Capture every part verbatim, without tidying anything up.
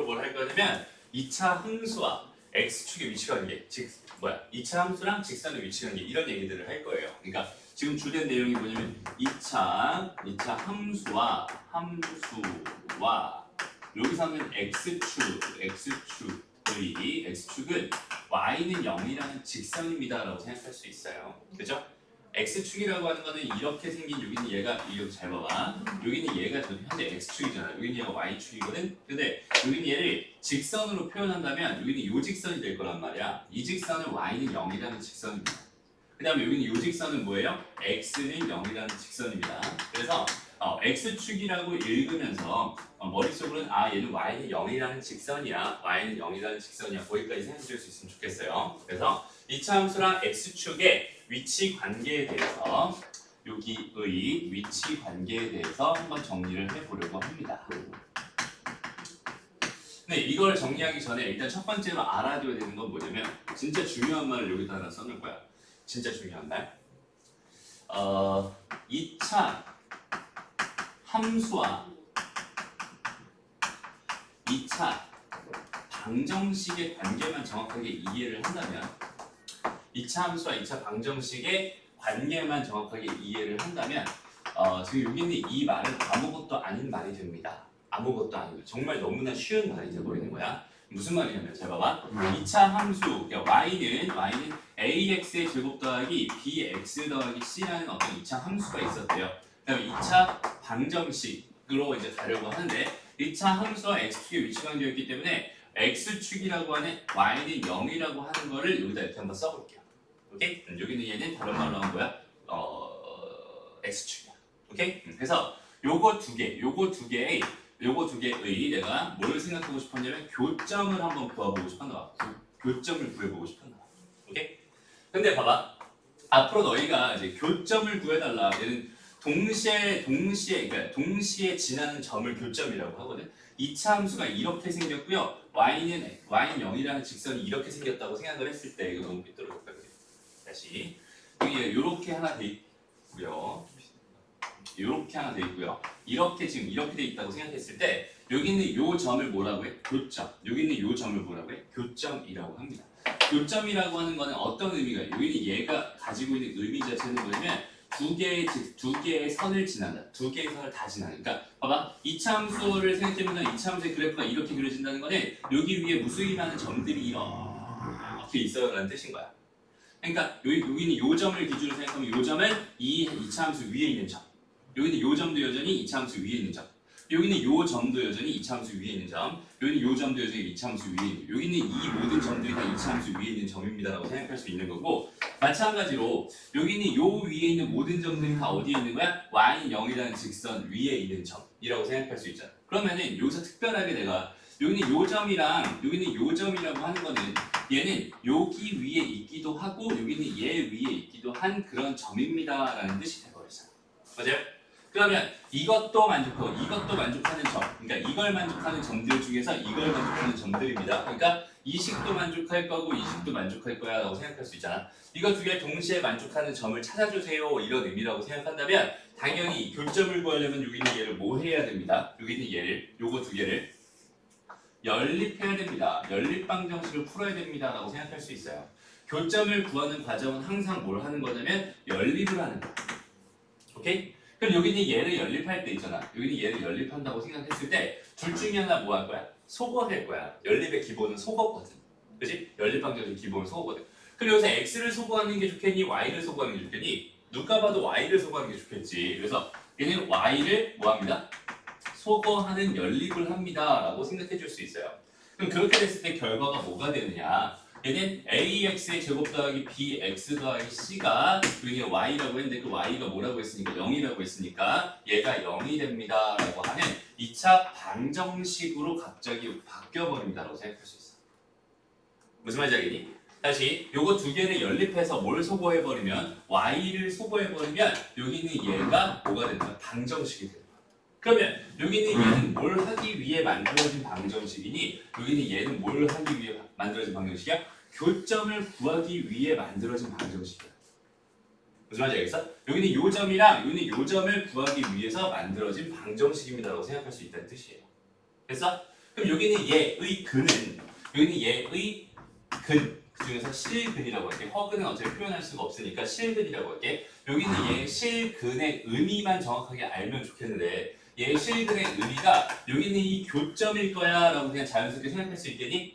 방식으로 뭘 할 거냐면 이 차 함수와 x축의 위치관계, 즉 뭐야 이 차 함수랑 직선의 위치관계 이런 얘기들을 할 거예요. 그러니까 지금 주된 내용이 뭐냐면 이 차 이 차 함수와 함수와 여기서는 x축 x축의 x축은 y는 영이라는 직선입니다라고 생각할 수 있어요. 그죠? x축이라고 하는 거는 이렇게 생긴 여기는 얘가 이거 잘 봐봐. 여기는 얘가 현재 x축이잖아. 여기는 얘가 y축이거든. 근데 여기는 얘를 직선으로 표현한다면 여기는 요 직선이 될 거란 말이야. 이 직선은 y는 영이라는 직선입니다. 그 다음에 여기는 요 직선은 뭐예요? x는 영이라는 직선입니다. 그래서 어, x축이라고 읽으면서 어, 머릿속으로는 아 얘는 y는 영이라는 직선이야. y는 영이라는 직선이야. 거기까지 생각해 줄 수 있으면 좋겠어요. 그래서 이 차 함수랑 x축의 위치 관계에 대해서 여기의 위치 관계에 대해서 한번 정리를 해보려고 합니다. 근데 이걸 정리하기 전에 일단 첫 번째로 알아둬야 되는 건 뭐냐면 진짜 중요한 말을 여기다 하나 써놓을 거야. 진짜 중요한 말. 어, 이 차 함수와 이 차 방정식의 관계만 정확하게 이해를 한다면 이 차 함수와 이 차 방정식의 관계만 정확하게 이해를 한다면 어, 지금 여기 있는 이 말은 아무것도 아닌 말이 됩니다. 아무것도 아니고 정말 너무나 쉬운 말이 되어버리는 거야. 무슨 말이냐면 잘 봐봐. 이 차 함수 그러니까 y는 y는 ax의 제곱 더하기 bx 더하기 c라는 어떤 이 차 함수가 있었대요. 그다음에 이 차 방정식으로 이제 가려고 하는데 이 차 함수와 x축의 위치관계였기 때문에 x축이라고 하는 y는 영이라고 하는 거를 여기다 이렇게 한번 써볼게요. 오케이? 음, 여기는 얘는 다른 말로 한 거야. 어, x축이야. 오케이? 음, 그래서 요거 두 개, 요거 두 개의 요거 두 개의 내가 뭘 생각하고 싶었냐면 교점을 한번 구해보고 싶었나 봐. 교, 교점을 구해보고 싶었나 봐. 오케이? 근데 봐봐. 앞으로 너희가 이제 교점을 구해달라. 얘는 동시에 동시에 그러니까 동시에 지나는 점을 교점이라고 하거든. 이 차 함수가 이렇게 생겼고요. y는 y는 영이라는 직선이 이렇게 생겼다고 생각을 했을 때 이거 너무 삐뚤어졌다 그래. 다시 여기 이렇게 하나 돼 있고요. 이렇게 하나 돼 있고요. 이렇게 지금 이렇게 돼 있다고 생각했을 때 여기 있는 요 점을 뭐라고 해? 교점. 여기 있는 요 점을 뭐라고 해? 교점이라고 합니다. 교점이라고 하는 거는 어떤 의미가? 여기 있는 얘가 가지고 있는 의미 자체는 뭐냐면 두 개의 두 개의 선을 지난다. 두 개의 선을 다 지나는. 그러니까 봐봐. 이 차 함수를 생각해보면 이 차 함수의 그래프가 이렇게 그려진다는 거는 여기 위에 무수히많은 점들이 이렇게 있어요라는 뜻인 거야. 그러니까 여기 여기는 요 점을 기준으로 생각하면 요 점은 이 이 차 함수 위에 있는 점. 여기는 요 점도 여전히 이 차 함수 위에 있는 점. 여기는 요 점도 여전히 이 차 함수 위에 있는 점. 여기는 요 점도 여전히 이 차 함수 위에 있는 점. 여기는 이 모든 점들이 다 이 차 함수 위에 있는 점입니다라고 생각할 수 있는 거고 마찬가지로 여기는 요 위에 있는 모든 점들이 다 어디에 있는 거야? y는 영이라는 직선 위에 있는 점이라고 생각할 수 있잖아. 그러면은 여기서 특별하게 내가 여기는 요 점이랑 여기는 요 점이라고 하는 거는 얘는 여기 위에 있기도 하고 여기는 얘 위에 있기도 한 그런 점입니다라는 뜻이 돼버렸어요. 맞아요? 그러면 이것도 만족하고 이것도 만족하는 점, 그러니까 이걸 만족하는 점들 중에서 이걸 만족하는 점들입니다. 그러니까 이 식도 만족할 거고 이 식도 만족할 거야 라고 생각할 수 있잖아. 이거 두 개 동시에 만족하는 점을 찾아주세요 이런 의미라고 생각한다면 당연히 교점을 구하려면 여기 있는 얘를 뭐 해야 됩니다. 여기 있는 얘를 요거 두 개를 연립해야 됩니다. 연립방정식을 풀어야 됩니다 라고 생각할 수 있어요. 교점을 구하는 과정은 항상 뭘 하는 거냐면 연립을 하는 거예요. 오케이? 그럼 여기는 얘를 연립할 때 있잖아. 여기는 얘를 연립한다고 생각했을 때 둘 중에 하나 뭐 할 거야? 소거할 거야. 연립의 기본은 소거거든. 그치? 연립방정식 기본은 소거거든. 그럼 여기서 x를 소거하는 게 좋겠니? y를 소거하는 게 좋겠니? 누가 봐도 y를 소거하는 게 좋겠지. 그래서 얘는 y를 뭐 합니다? 소거하는 연립을 합니다 라고 생각해 줄 수 있어요. 그럼 그렇게 됐을 때 결과가 뭐가 되느냐? 얘는 ax의 제곱 더하기 bx 더하기 c가 여기 y라고 했는데 그 y가 뭐라고 했으니까 영이라고 했으니까 얘가 영이 됩니다 라고 하는 이 차 방정식으로 갑자기 바뀌어버립니다 라고 생각할 수 있어. 무슨 말인지 알겠니? 다시 요거 두 개를 연립해서 뭘 소거해버리면 y를 소거해버리면 여기 있는 얘가 뭐가 된다? 방정식이 된다. 그러면 여기 있는 얘는 뭘 하기 위해 만들어진 방정식이니 여기 있는 얘는 뭘 하기 위해 만들어진 방정식이야? 교점을 구하기 위해 만들어진 방정식이야. 무슨 말인지 알겠어? 여기는 요 점이랑 여기는 요 점을 구하기 위해서 만들어진 방정식입니다 라고 생각할 수 있다는 뜻이에요. 됐어? 그럼 여기는 얘의 근은 여기는 얘의 근 그중에서 실근이라고 할게. 허근은 어차피 표현할 수가 없으니까 실근이라고 할게. 여기는 얘 실근의 의미만 정확하게 알면 좋겠는데 얘 실근의 의미가 여기는 이 교점일 거야 라고 그냥 자연스럽게 생각할 수 있겠니?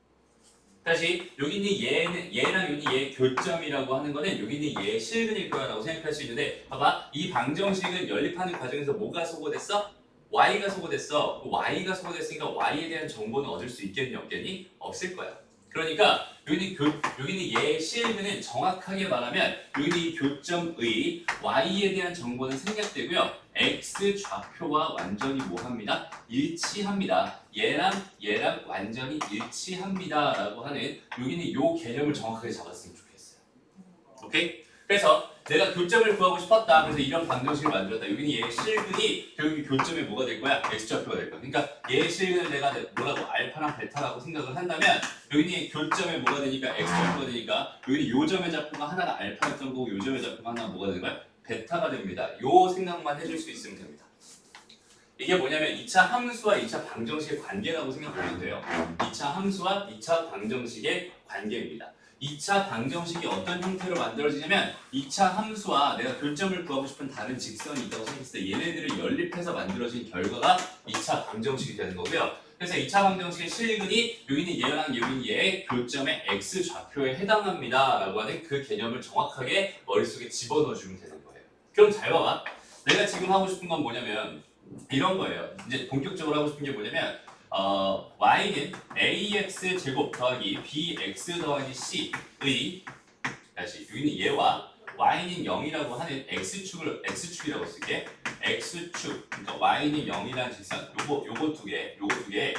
다시 여기는 얘는 얘랑 여기 얘 교점이라고 하는 거는 여기는 얘 실근일 거야라고 생각할 수 있는데 봐봐 이 방정식은 연립하는 과정에서 뭐가 소거됐어? y가 소거됐어. y가 소거됐으니까 y에 대한 정보는 얻을 수 있겠니 없겠니? 없을 거야. 그러니까 여기는 교 여기는 얘 실근은 정확하게 말하면 여기는 이 교점의 y에 대한 정보는 생략되고요. x 좌표와 완전히 뭐합니다? 일치합니다. 얘랑 얘랑 완전히 일치합니다 라고 하는 여기는 요 개념을 정확하게 잡았으면 좋겠어요. 오케이? 그래서 내가 교점을 구하고 싶었다. 그래서 이런 방정식을 만들었다. 여기는 얘 실근이 결국 교점에 뭐가 될 거야? x좌표가 될 거야. 그러니까 얘 실근을 내가 뭐라고 알파랑 베타라고 생각을 한다면 여기는 교점에 뭐가 되니까 x좌표가 되니까 여기는 요 점의 좌표가 하나가 알파였던 거고 요 점의 좌표가 하나가 뭐가 되는 거야? 베타가 됩니다. 요 생각만 해줄 수 있으면 됩니다. 이게 뭐냐면 이 차 함수와 이 차 방정식의 관계라고 생각하면 돼요. 이 차 함수와 이 차 방정식의 관계입니다. 이 차 방정식이 어떤 형태로 만들어지냐면 이 차 함수와 내가 교점을 구하고 싶은 다른 직선이 있다고 생각했을 때 얘네들을 연립해서 만들어진 결과가 이 차 방정식이 되는 거고요. 그래서 이 차 방정식의 실근이 여기는 얘랑 여기는 얘의 교점의 x 좌표에 해당합니다 라고 하는 그 개념을 정확하게 머릿속에 집어넣어주면 되는 거예요. 그럼 잘 봐봐. 내가 지금 하고 싶은 건 뭐냐면 이런 거예요. 이제 본격적으로 하고 싶은 게 뭐냐면 어, y는 ax 제곱 더하기 bx 더하기 c의 다시 여기는 얘와 y는 영이라고 하는 x축을 x축이라고 쓸게. x축 그러니까 y는 영이라는 직선 요거 요거 두 개 요거 두 개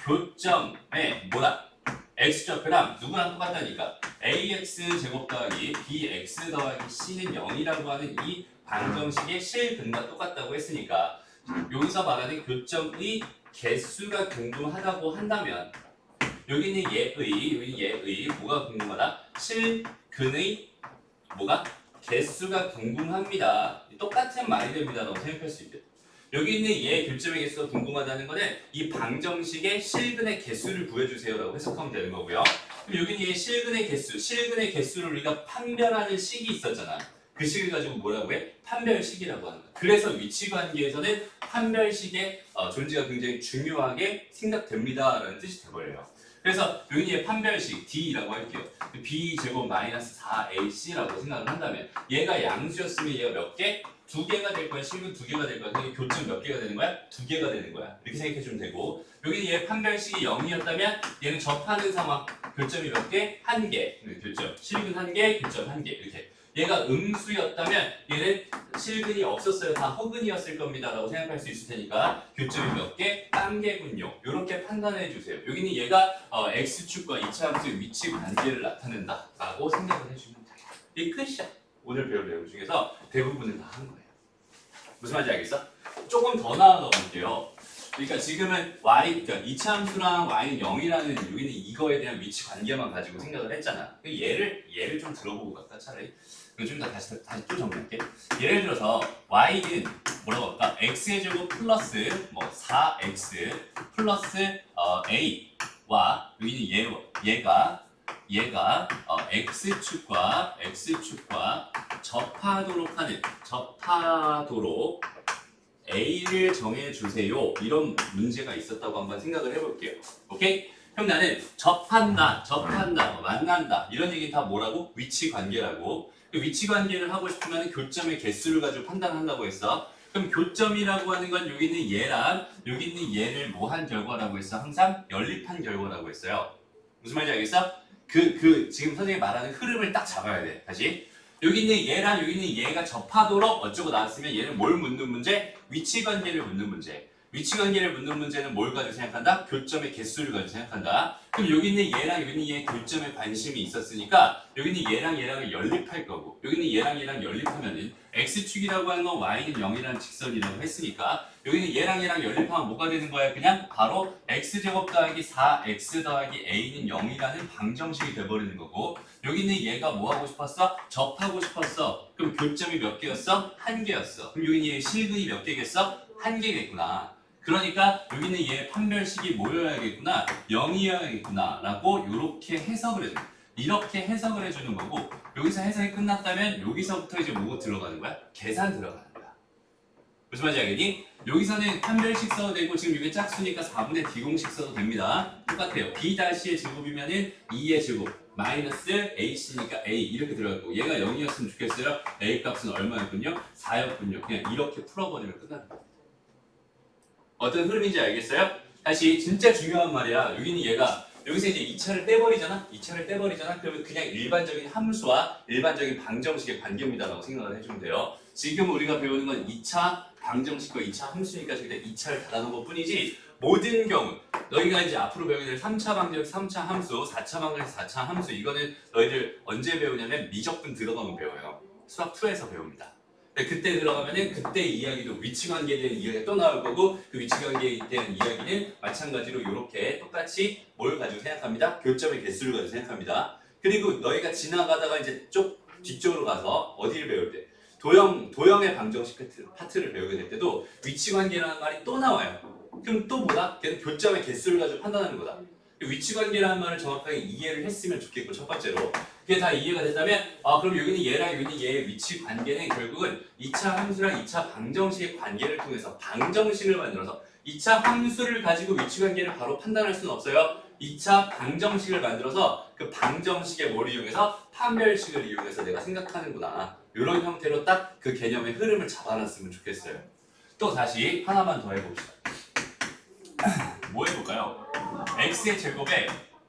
교점에 뭐다? x좌표랑 누구랑 똑같다니까 ax 제곱 더하기 bx 더하기 c는 영이라고 하는 이 방정식의 실근과 똑같다고 했으니까 여기서 말하는 교점의 개수가 궁금하다고 한다면 여기는 얘의 여기는 얘의 뭐가 궁금하다? 실근의 뭐가? 개수가 궁금합니다. 똑같은 말이 됩니다. 라고 생각할 수 있겠다. 여기 있는 얘 교점의 개수가 궁금하다는 거는 이 방정식의 실근의 개수를 구해주세요 라고 해석하면 되는 거고요. 그럼 여기는 얘 실근의 개수, 실근의 개수를 우리가 판별하는 식이 있었잖아. 그 식을 가지고 뭐라고 해? 판별식이라고 하는 거야. 그래서 위치관계에서는 판별식의 어, 존재가 굉장히 중요하게 생각됩니다 라는 뜻이 돼버려요. 그래서 여기 얘 판별식 D라고 할게요. B제곱 마이너스 사 에이씨라고 생각을 한다면 얘가 양수였으면 얘가 몇 개? 두 개가 될 거야. 실근 두 개가 될 거야. 그러니까 교점 몇 개가 되는 거야? 두 개가 되는 거야. 이렇게 생각해 주면 되고 여기는 얘 판별식이 영이었다면 얘는 접하는 상황 교점이 몇 개? 한 개. 교점. 실근 한 개, 교점 한 개. 이렇게. 얘가 음수였다면 얘는 실근이 없었어요. 다 허근이었을 겁니다. 라고 생각할 수 있을 테니까 교점이 몇 개? 한 개군요. 이렇게 판단해 주세요. 여기는 얘가 어, x축과 이차 함수의 위치 관계를 나타낸다. 라고 생각을 해주면 돼요. 이게 끝이야. 오늘 배울 내용 중에서 대부분은 다 한 거예요. 무슨 말인지 알겠어? 조금 더 나아가 볼게요. 그러니까 지금은 y, 그러니까 이차 함수랑 y는 영이라는 여기는 이거에 대한 위치 관계만 가지고 생각을 했잖아. 얘를 얘를 좀 들어보고 갈까 차라리. 좀 더 다시 다시 또 정리할게. 예를 들어서 y는 뭐라고 할까? x의 제곱 플러스 뭐 사 엑스 플러스 어, a와 여기는 얘 얘가 얘가 어, x축과 x축과 접하도록 하는 접하도록 a를 정해주세요. 이런 문제가 있었다고 한번 생각을 해볼게요. 오케이? 그럼 나는 접한다, 접한다, 만난다 이런 얘기 다 뭐라고? 위치 관계라고. 그 위치 관계를 하고 싶으면 교점의 개수를 가지고 판단한다고 했어. 그럼 교점이라고 하는 건 여기 있는 얘랑 여기 있는 얘를 뭐 한 결과라고 했어? 항상 연립한 결과라고 했어요. 무슨 말인지 알겠어? 그, 그 지금 선생님이 말하는 흐름을 딱 잡아야 돼. 다시. 여기 있는 얘랑 여기 있는 얘가 접하도록 어쩌고 나왔으면 얘는 뭘 묻는 문제? 위치 관계를 묻는 문제. 위치 관계를 묻는 문제는 뭘 가지고 생각한다? 교점의 개수를 가지고 생각한다. 그럼 여기 있는 얘랑 여기 있는 얘 교점에 관심이 있었으니까 여기 있는 얘랑 얘랑을 연립할 거고 여기 있는 얘랑 얘랑 연립하면은 x축이라고 하는 건 y는 영이라는 직선이라고 했으니까 여기 있는 얘랑 얘랑 연립하면 뭐가 되는 거야? 그냥 바로 x제곱 더하기 사 엑스 더하기 a는 영이라는 방정식이 돼버리는 거고 여기 있는 얘가 뭐 하고 싶었어? 접하고 싶었어. 그럼 교점이 몇 개였어? 한 개였어. 그럼 여기 있는 얘 실근이 몇 개겠어? 한 개겠구나. 그러니까 여기는 얘 판별식이 뭐여야겠구나, 영이어야겠구나 라고 이렇게 해석을 해줘요. 이렇게 해석을 해주는 거고, 여기서 해석이 끝났다면 여기서부터 이제 뭐가 들어가는 거야? 계산 들어가는 거야. 무슨 말인지 알겠니? 여기서는 판별식 써도 되고, 지금 이게 짝수니까 사분의 D공식 써도 됩니다. 똑같아요. B-의 제곱이면은 이의 제곱 마이너스 H니까 A 이렇게 들어가고, 얘가 영이었으면 좋겠어요. A 값은 얼마였군요? 사였군요. 그냥 이렇게 풀어버리면 끝나는 겁니다. 어떤 흐름인지 알겠어요? 다시 진짜 중요한 말이야. 여기는 얘가 여기서 이제 이 차를 떼버리잖아? 이 차를 떼버리잖아? 그러면 그냥 일반적인 함수와 일반적인 방정식의 관계입니다 라고 생각을 해주면 돼요. 지금 우리가 배우는 건 이 차 방정식과 이 차 함수니까 그냥 이 차를 닫아놓은 것 뿐이지, 모든 경우 너희가 이제 앞으로 배우게 될 삼 차 방정식 삼 차 함수, 사 차 방정식 사 차 함수, 이거는 너희들 언제 배우냐면 미적분 들어가면 배워요. 수학 이에서 배웁니다. 그때 들어가면은 그때 이야기도 위치관계에 대한 이야기가 또 나올 거고, 그 위치관계에 대한 이야기는 마찬가지로 이렇게 똑같이 뭘 가지고 생각합니다? 교점의 개수를 가지고 생각합니다. 그리고 너희가 지나가다가 이제 쪽 뒤쪽으로 가서 어디를 배울 때 도형, 도형의 방정식 파트, 파트를 배우게 될 때도 위치관계라는 말이 또 나와요. 그럼 또 뭐다? 걔는 교점의 개수를 가지고 판단하는 거다. 위치관계라는 말을 정확하게 이해를 했으면 좋겠고, 첫 번째로 그게 다 이해가 됐다면, 아 그럼 여기는 얘랑 여기는 얘의 위치관계는 결국은 이 차 함수랑 이 차 방정식의 관계를 통해서 방정식을 만들어서, 이 차 함수를 가지고 위치관계를 바로 판단할 수는 없어요. 이 차 방정식을 만들어서 그 방정식의 뭘 이용해서 판별식을 이용해서 내가 생각하는구나, 이런 형태로 딱 그 개념의 흐름을 잡아놨으면 좋겠어요. 또 다시 하나만 더 해봅시다. 뭐 해볼까요? x의 제곱에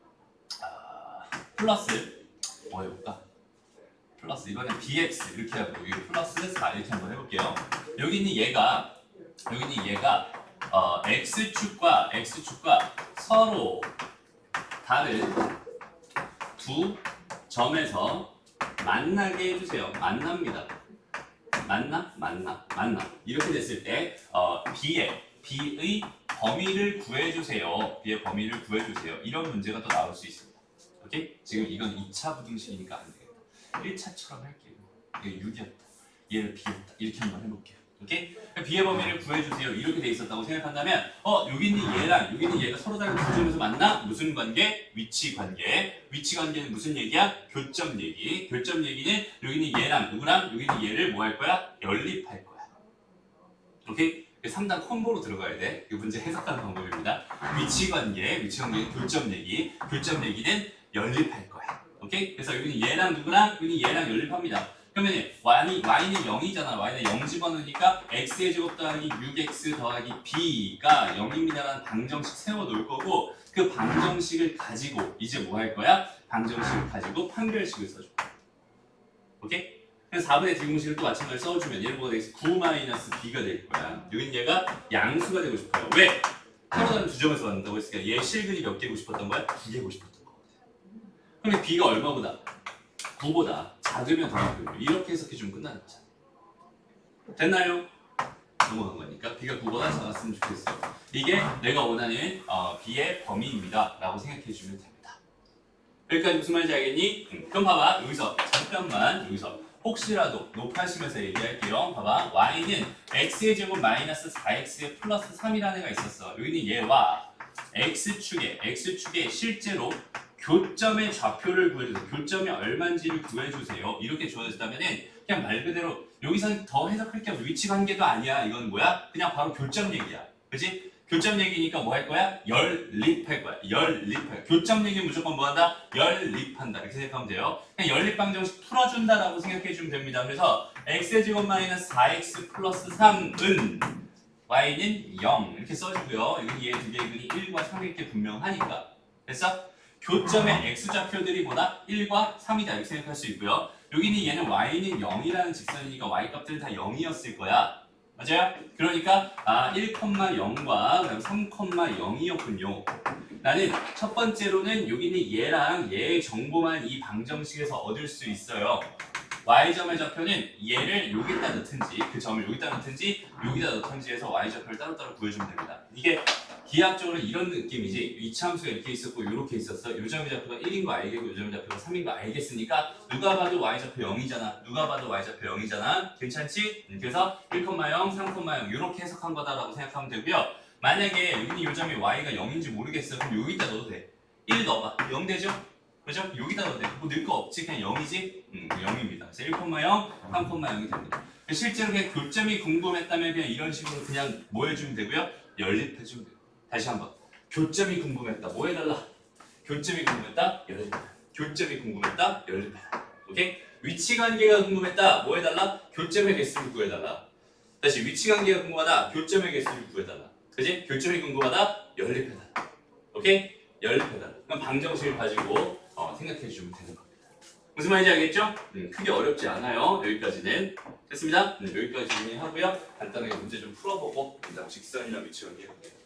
아, 플러스 뭐 해볼까? 플러스 이번엔 bx 이렇게 하고 여기 플러스 사 이렇게 한번 해볼게요. 여기 있는 얘가 여기 있는 얘가 어, x축과 x축과 서로 다른 두 점에서 만나게 해주세요. 만납니다. 만나? 만나? 만나. 이렇게 됐을 때 어, b의 b의 범위를 구해주세요. b의 범위를 구해주세요. 이런 문제가 또 나올 수 있습니다. 오케이? 지금 이건 이 차 부등식이니까 안 되겠다. 일 차처럼 할게요. 이게 육이었다. 얘를 b였다. 이렇게 한번 해볼게요. 오케이? b의 범위를 구해주세요. 이렇게 돼 있었다고 생각한다면, 어 여기 있는 얘랑 여기 있는 얘가 서로 다른 두 점에서 만나? 무슨 관계? 위치 관계. 위치 관계는 무슨 얘기야? 교점 얘기. 교점 얘기는 여기 있는 얘랑 누구랑 여기 있는 얘를 뭐 할 거야? 연립할 거야. 오케이? 삼 단 콤보로 들어가야 돼. 이 문제 해석하는 방법입니다. 위치관계, 위치관계는 교점 얘기, 교점 얘기는 연립할 거야. 오케이? 그래서 여기는 얘랑 누구랑, 여기는 얘랑 연립합니다. 그러면 y는, y는 영이잖아. y는 영 집어넣으니까 x의 제곱 더하기 육 엑스 더하기 b가 영입니다라는 방정식 세워놓을 거고, 그 방정식을 가지고 이제 뭐 할 거야? 방정식을 가지고 판별식을 써줘. 오케이? 그래서 사분의 D공식을 또 마찬가지로 써주면 얘를 뭐가 되겠어? 구 마이너스 b가 될 거야. 여긴 얘가 양수가 되고 싶어요. 왜? 서로 다른 두 점에서 만든다고 했으니까 얘 실근이 몇 개고 싶었던 거야? 두 개고 싶었던 거거든. 그럼 b가 얼마보다? 구보다 작으면 더하고 이렇게 해석해주면 끝나는 거잖아. 됐나요? 넘어간 거니까 b가 구보다 작았으면 좋겠어. 이게 내가 원하는 어, b의 범위입니다 라고 생각해주면 됩니다. 여기까지 무슨 말인지 알겠니? 음, 그럼 봐봐. 여기서 잠깐만 여기서 혹시라도 높아지면서 얘기할게요. 봐봐. y는 x의 제곱 마이너스 사 엑스 플러스 삼이라는 애가 있었어. 여기는 얘와 x축에 x축에 실제로 교점의 좌표를 구해주세요. 교점이 얼마인지를 구해주세요. 이렇게 주어졌다면은 그냥 말 그대로 여기서는 더 해석할 게 없어. 위치관계도 아니야. 이건 뭐야? 그냥 바로 교점 얘기야. 그치? 교점 얘기니까 뭐 할 거야? 연립할 거야. 연립할 거야. 교점 얘기는 무조건 뭐 한다? 연립한다. 이렇게 생각하면 돼요. 그냥 연립 방정식 풀어준다라고 생각해 주면 됩니다. 그래서 x의 제곱 마이너스 사 엑스 플러스 삼은 y는 영 이렇게 써주고요. 여기 얘 두 개의 근이 일과 삼일 게 분명하니까. 됐어? 교점의 x좌표들이 뭐다? 일과 삼이다. 이렇게 생각할 수 있고요. 여기는 얘는 y는 영이라는 직선이니까 y 값들은 다 영이었을 거야. 맞아요? 그러니까 아 일, 영과 그다음 삼, 영이었군요. 나는 첫 번째로는 여기는 얘랑 얘의 정보만 이 방정식에서 얻을 수 있어요. y점의 좌표는 얘를 여기다 넣든지 그 점을 여기다 넣든지 여기다 넣든지 해서 y좌표를 따로따로 구해주면 됩니다. 이게 기하학적으로 이런 느낌이지. 이차함수가 이렇게 있었고 이렇게 있었어. 요 점의 좌표가 일인 거 알겠고 요 점의 좌표가 삼인 거 알겠으니까 누가 봐도 y좌표 영이잖아. 누가 봐도 y좌표 영이잖아. 괜찮지? 그래서 일, 영, 삼, 영 이렇게 해석한 거다라고 생각하면 되고요. 만약에 여기는 요점이 y가 영인지 모르겠어. 그럼 여기다 넣어도 돼. 일 넣어봐. 영 되죠? 그죠? 여기다 넣어도 돼. 뭐 넣을 거 없지? 그냥 영이지? 음, 영입니다. 그래서 일, 영, 삼, 영이 됩니다. 실제로 그냥 교점이 궁금했다면 그냥 이런 식으로 그냥 뭐 해주면 되고요? 연립해주면 돼요. 다시 한번. 교점이 궁금했다. 뭐 해달라? 교점이 궁금했다. 연립해달라. 교점이 궁금했다. 연립해달라. 오케이? 위치관계가 궁금했다. 뭐 해달라? 교점의 개수를 구해달라. 다시 위치관계가 궁금하다. 교점의 개수를 구해달라. 그지? 교점이 궁금하다. 연립해달라. 오케이? 연립해달라. 그럼 방정식을 가지고 어, 생각해주면 되는 겁니다. 무슨 말인지 알겠죠? 음, 크게 어렵지 않아요. 여기까지는. 됐습니다. 네, 여기까지 정리하고요. 간단하게 문제 좀 풀어보고 그다음 직선이나 위치관계 해볼게요.